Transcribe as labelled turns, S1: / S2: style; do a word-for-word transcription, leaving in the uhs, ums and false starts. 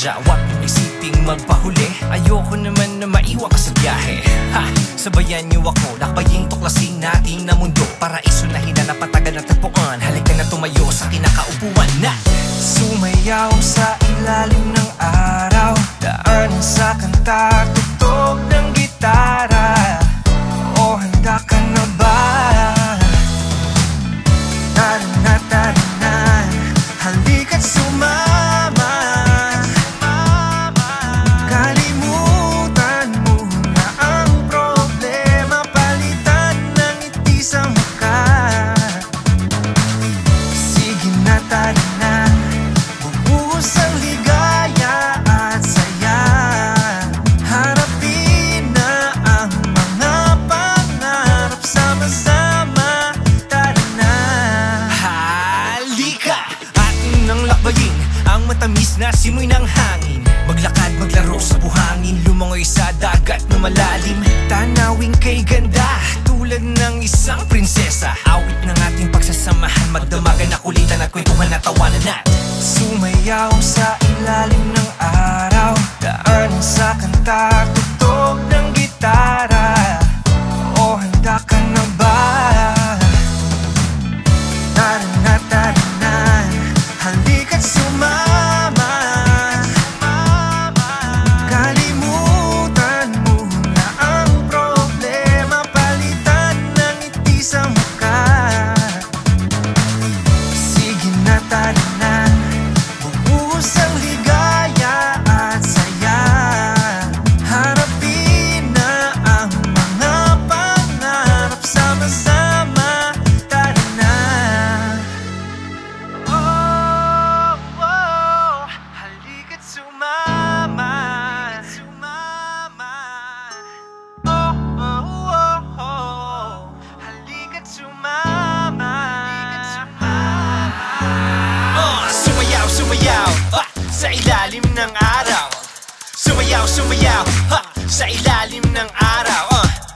S1: sadya, wag mong isiping magpahuli. Ayoko naman na maiwan ka sa biyahe. Ha! Sabayan niyo ako, lakbayin tuklasin natin na mundo. Paraiso na hinanapatagan at tagpuan. Halika na tumayo sa kinakaupuan na
S2: sumayaw sa ilalim ng araw. Daanan sa kanta, tugtog ng gitara. O handa ka na ba? Tara na, tara na, halika't sumama. Kalimutan mo na ang problema, palitan ng ngiti sa mukha. Sige na, tara na, bubuhos ang ligaya at saya. Harapin na ang mga pangarap, sama-sama, tara na.
S1: halika! Atin ang lakbayin ang matamis na simoy ng hangin. Maglakad, maglaro sa buhangin, lumangoy sa dagat na malalim. Tanawin kay ganda, tulad ng isang prinsesa. Awit ng ating pagsasamahan, magdamagan na kulitan at kwentuhan at tawanan natin.
S2: Sumayaw sa ilalim ng araw. Daanan sa kanta, tugtog ng gitara. O handa ka na ba? Tara na, tara na, halika't sumama. Kalimutan mo na ang problema, palitan ng ngiti sa mukha. Sige na, tara na, bubuhos ang ligaya at saya. Harapin na ang mga pangarap, sama-sama, tara na. Oh, oh, halika't sumama. Oh, oh, oh, oh, halika't sumama.
S1: Oh, sumayaw, sumayaw, ha! Sa ilalim ng araw. Sumayaw, sumayaw, ha! Sa ilalim ng araw, uh.